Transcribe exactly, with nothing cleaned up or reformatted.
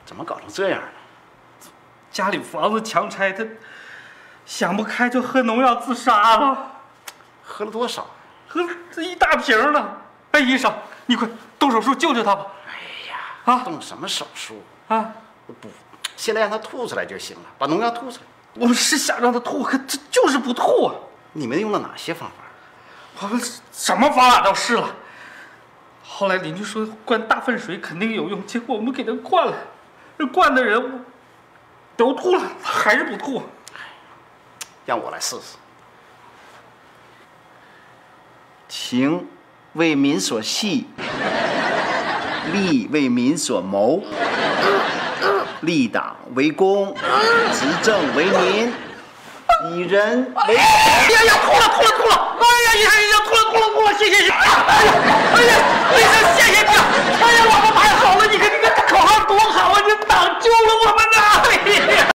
怎么搞成这样了？ 家里房子强拆，他想不开就喝农药自杀了。 喝了多少？ 喝这一大瓶呢。哎，医生，你快动手术救救他吧！ 哎呀， 啊， 动什么手术啊？ 不，现在让他吐出来就行了，把农药吐出来。 我们是想让他吐，可这就是不吐啊！ 你们用了哪些方法？ 我们什么方法都试了。后来邻居说灌大粪水肯定有用，结果我们给他灌了，这灌的人都吐了，他还是不吐。 让我来试试。情为民所系，利为民所谋，立党为公，执政为民，以人为。 哎呀呀，吐了吐了吐了！哎呀，医生医生，吐了吐了吐了，谢谢谢谢！哎呀哎呀，医生谢谢你！哎呀，我们太好了，你看你看这口号多好啊！你党救了我们